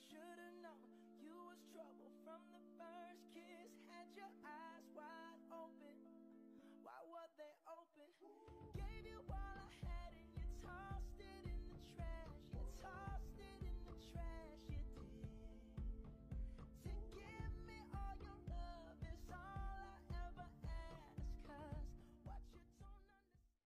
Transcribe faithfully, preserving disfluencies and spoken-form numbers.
Should've known you was trouble from the first kiss. Had your eyes